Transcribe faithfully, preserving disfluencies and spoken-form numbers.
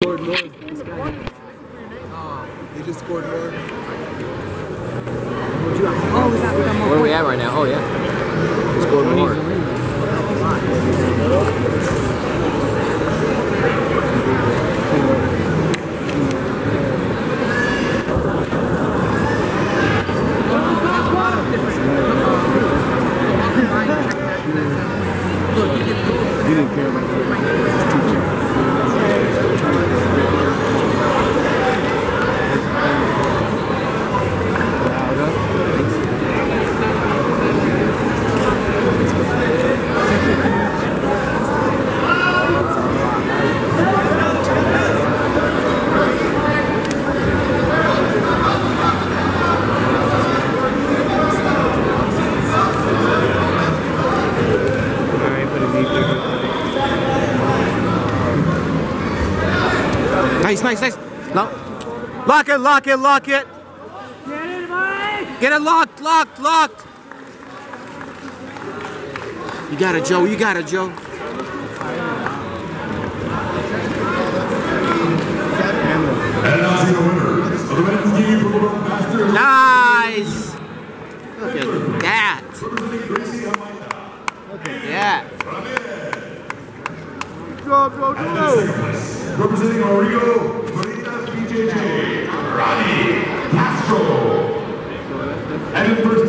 Scored more. Oh, they just scored more. Oh, we got, we got more. Where are we at right now? Oh, yeah. We scored more. You didn't care about Nice, nice, nice. No. Lock it, lock it, lock it. Get it, Mike! Get it locked, locked, locked. You got it, Joe. You got it, Joe. And now see the winners of the men's team for the Masters. Nice. Look at that. Look at that. Go, go, go. Representing Rio, B J J, Ronnie Castro. And in first